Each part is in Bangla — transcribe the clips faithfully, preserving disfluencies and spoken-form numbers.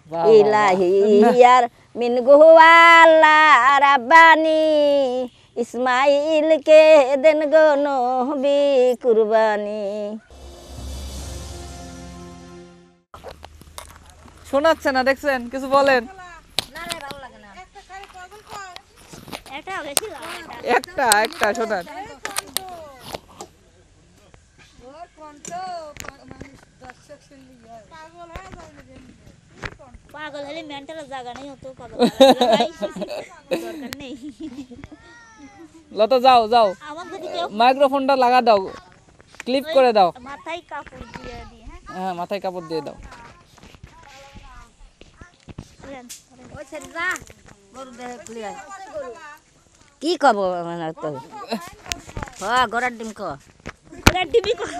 ইলাহি ইয়ার মিন গুয়াল্লাহ রাব্বানি ইসমাইলকে দেন গো নবী কুরবানি। শোনাচ্ছে না, দেখছেন? কিছু বলেন। একটা একটা শোনান। পাগল হলে মেন্টাল জায়গা নেই, অত পাগল দরকার নেই। লতা যাও যাও, আমার যদি কেউ মাইক্রোফোনটা লাগা দাও, ক্লিপ করে দাও। মাথায় কাপড় দিয়ে দিই। হ্যাঁ হ্যাঁ, মাথায় কাপড় দিয়ে দাও। কি কব মানে তো হ্যাঁ গড়ার ডিম ক ওরা ডিবি কর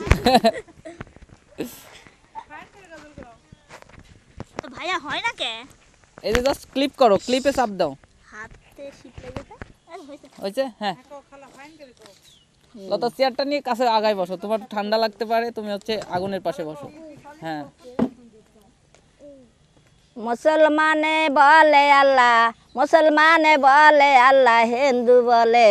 তো ভাইয়া হয় না কে? এই যে জাস্ট ক্লিপ করো, ক্লিপে চাপ দাও। হাতে শীত লেগেছে আর হইছে হয়েছে? হ্যাঁ। লতা চেয়ারটা নিয়ে কাছে আগায় বসো, তোমার ঠান্ডা লাগতে পারে, তুমি হচ্ছে আগুনের পাশে বসো। হ্যাঁ। মুসলমানে বলে আল্লাহ, মুসলমানে বলে আল্লাহ, হিন্দু বলে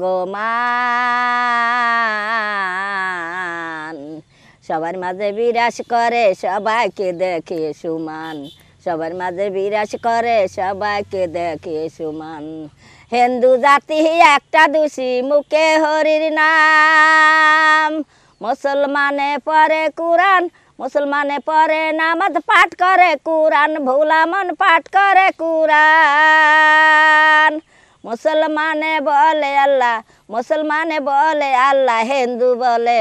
ভগবান। সবার মাঝে বিরাজ করে, সবাইকে দেখে সুমান। সবার মাঝে বিরাজ করে, সবাইকে দেখে সুমান। হিন্দু জাতি একটা দোষী, মুখে হরির নাম। মুসলমানে পড়ে কুরআন, মুসলমানে পড়ে নামাজ পাঠ করে কুরআন, ভোলা মন পাঠ করে কুরআন। মুসলমানে বলে আল্লাহ, মুসলমানে বলে আল্লাহ, হিন্দু বলে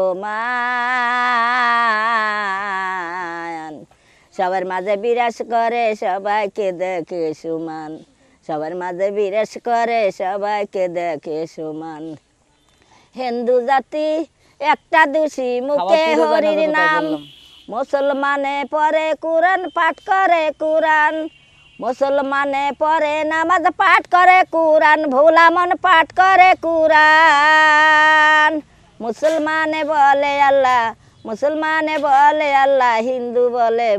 ভগবান। সবার মাঝে বিরাজ করে, সবাইকে দেখে সুমান। সবার মাঝে বিরাজ করে, সবাইকে দেখে সুমান। হিন্দু জাতি একটা দোষী, মুখে হরির নাম। মুসলমানে পড়ে কুরআন, পাঠ করে কুরআন। মুসলমানে পড়ে নামাজ পাঠ করে কুরআন, ভোলা মন পাঠ করে কুরআন। মুসলমানে বলে আল্লাহ, মুসলমানে বলে আল্লাহ, হিন্দু বলে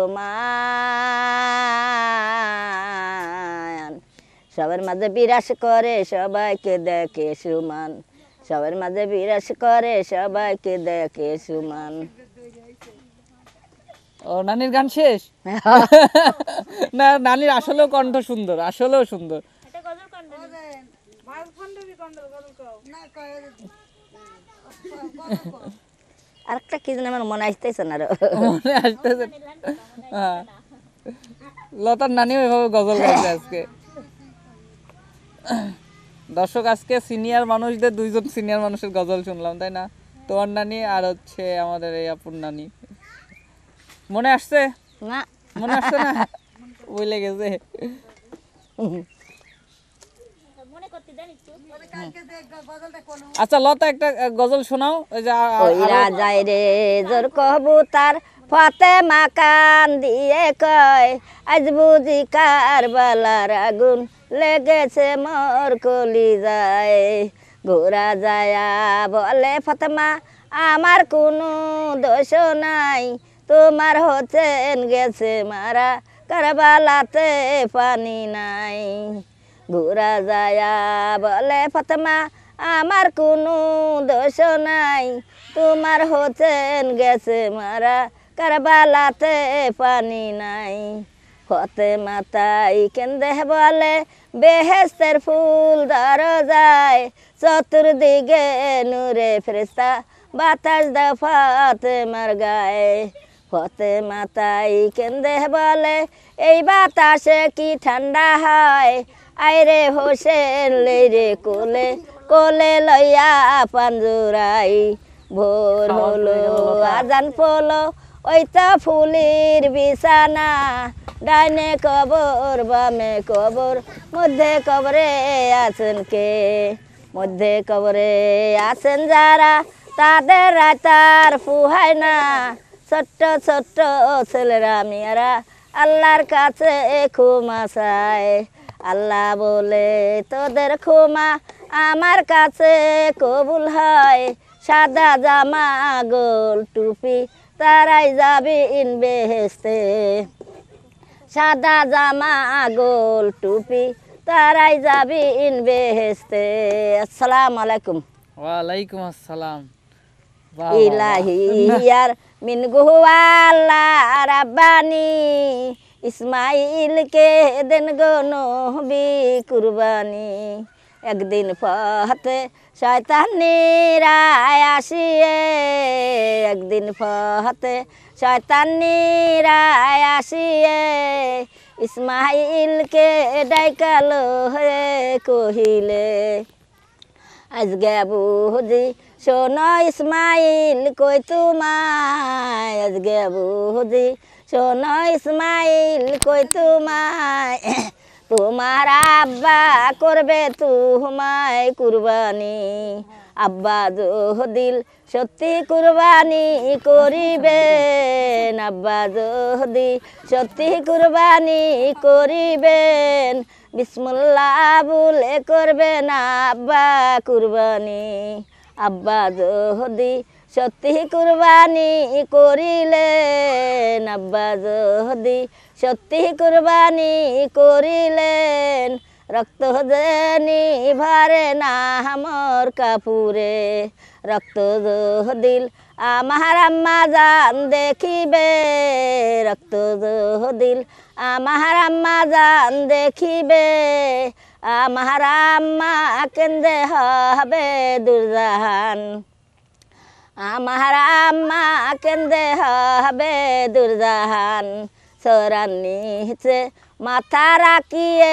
ভগবান। সবার মাঝে বিরাজ করে, সবাইকে দেখে সুমান। সবার মাঝে বিরাজ করে, সবাইকে দেখে সুমান। ও নানির গান শেষ? না, নানির আসলেও কণ্ঠ সুন্দর, আসলেও সুন্দর। এটা গজল কান্ড আরেকটা কি যেন আমার মনে আসতেছে না, মনে আসতেছে। হ্যাঁ, লতার নানিও এভাবে গজল গাইছে আজকে। দর্শক, আজকে সিনিয়র মানুষদের দুইজন সিনিয়র মানুষের গজল শুনলাম, তাই না? তোমার নানি আর হচ্ছে আমাদের এই আপুর নানি। মনে আসছে না? মনে আসছে না? বলে গেছে। মনে করতে দেন একটু। আচ্ছা লতা, একটা গজল শোনাও। ওই যে আ- ওই রাজাই রে জোর কবুতার, ফাতেমা কান দিয়ে কয়, আজ বুঝি কারবালার আগুন লেগেছে মোর কলিজায়। ঘোরা যায়া বলে ফাতেমা, আমার কোনো দোষ নাই, তোমার হচ্ছেন গেছে মারা, কারবালাতে পানি নাই। ঘোরা যায়া বলে ফাতেমা, আমার কোনো দোষ নাই, তোমার হচ্ছেন গেছে মারা, কারবালাতে পানি নাই। ফাতেমা তাই কেন্দে বলে, বেহেস্তের ফুল দরজায়, চতুর্দিকে নূরে ফেরেশতা, বাতাস দাও ফাতেমার গায়ে। ফাতেমা তাই কেন্দে বলে, এই বাতাসে কি ঠান্ডা হয়, আইরে হোসেন লেরে কোলে, কোলে লইয়া পাঞ্জুরাই। ভোর হলো আজান পড়লো, ওই তো ফুলের বিছানা, ডাইনে কবর বামে কবর, মধ্যে কবরে আছেন কে? মধ্যে কবরে আছেন যারা, তাদের রাতার ফুহায় না। ছোট্ট ছোট্ট ছেলেরা মেয়েরা আল্লাহর কাছে ক্ষমা চায়। আল্লাহ বলে, তোদের ক্ষমা আমার কাছে কবুল হয়। সাদা জামা গোল টুপি, তারাই যাবে ইন বেহেশতে। সাদা জামা গোল টুপি তারাই যাবি ইন বেহেস্তে। আসসালামু আলাইকুম। ওয়ালাইকুম আসসালাম। বাহ, বাহ, বাহ। ইলাহি ইয়ার মিন গুয়াল্লা রাব্বানি ইসমাইলকে দেন গো নবী কুরবানি। একদিন পথে শয়তানিরা আসিয়ে একদিন পথে শয়তানিরা আসিয়ে ইসমাইলকে ডাইকালো হে কহিলে আজকে বুঝি শোনো ইসমাইল কই তোমায় আজকে বুঝি শোনো ইসমাইল কই তোমায় তোমার আব্বা করবে তোমায় কুরবানি। আব্বা দিল সত্যি কুরবানি করিবেন আব্বা যদি সত্যি কুরবানি করিবেন বিসমুল্লাহ বলে করবেন আব্বা কুরবানি। আব্বা যদি সত্যি কুরবানি করিলেন আব্বা যদি সত্যি কুরবানি করিলেন রক্ত জানি ভারে না আমার কাপুরে রক্ত দিল আমার আম্মা জান দেখিবে রক্ত দিল আমার আম্মা জান দেখিবে আমার আম্মা কেন্দে হবে দুরজাহান আমার আম্মা কেন্দে হবে দুরজাহান। সোরার নিচে মাথা রাখিয়ে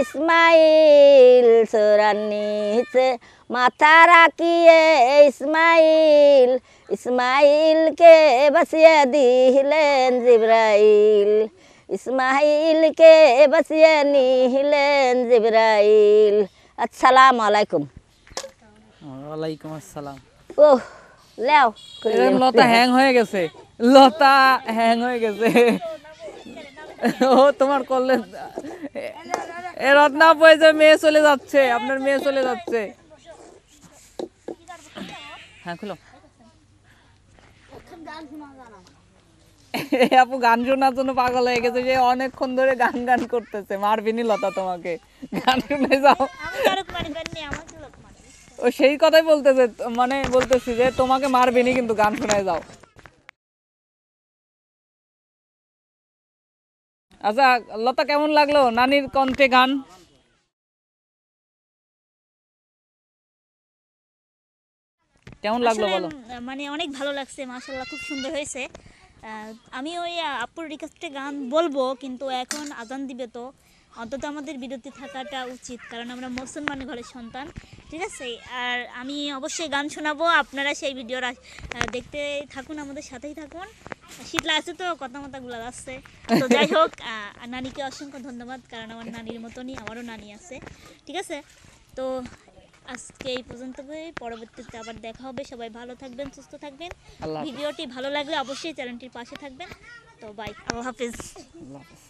ইসমাইল সোরার নিচে মাথা রাখিয়ে ইসমাইল ইসমাইলকে বসিয়ে দিলেন জিব্রাইল ইসমাইলকে বসিয়ে নিলেন জিব্রাইল। আসসালামু আলাইকুম। ওয়ালাইকুম আসসালাম। ওহ লেও এরকম লতা হ্যাং হয়ে গেছে লতা হ্যাং হয়ে গেছে ও তোমার করলে এ রত্না পয়সা মেয়ে চলে যাচ্ছে আপনার মেয়ে চলে যাচ্ছে। হ্যাঁ খুলো। এই আপু গান শোনার জন্য পাগল হয়ে গেছে যে অনেকক্ষণ ধরে গান গান করতেছে মারবিনি লতা তোমাকে গান শুনে যাও। ও সেই কথাই বলতেছে মানে বলতেছি যে তোমাকে মারবিনি কিন্তু গান শোনায় যাও। আচ্ছা লতা কেমন লাগলো নানির কণ্ঠে গান? কেমন লাগলো আসলে, বলো? মানে অনেক ভালো লাগছে মাশাআল্লাহ, খুব সুন্দর হয়েছে। আহ, আমি ওই আপুর রিকোয়েস্টে গান বলবো কিন্তু এখন আজান দিবে তো অন্তত আমাদের বিরতি থাকাটা উচিত কারণ আমরা মুসলমান ঘরের সন্তান, ঠিক আছে? আর আমি অবশ্যই গান শোনাবো, আপনারা সেই ভিডিওটা দেখতে থাকুন, আমাদের সাথেই থাকুন। শীতলা আছে তো কথা মতাগুলো আসছে তো যাই হোক, আহ, নানিকে অসংখ্য ধন্যবাদ কারণ আমার নানির মতনই আমারও নানি আছে, ঠিক আছে? তো আজকে এই পর্যন্ত, পরবর্তীতে আবার দেখা হবে। সবাই ভালো থাকবেন, সুস্থ থাকবেন। আল্লাহ হাফেজ। ভিডিওটি ভালো লাগলে অবশ্যই চ্যানেলটির পাশে থাকবেন। তো বাই, আল্লাহ হাফেজ। আল্লাহ হাফেজ।